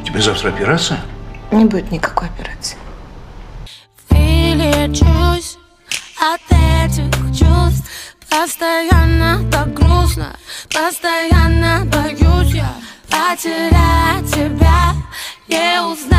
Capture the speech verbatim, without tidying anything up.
Тебе завтра операция? Не будет никакой операции. Лечусь от этих чувств. Постоянно так грустно, постоянно боюсь я потерять тебя, не узнать.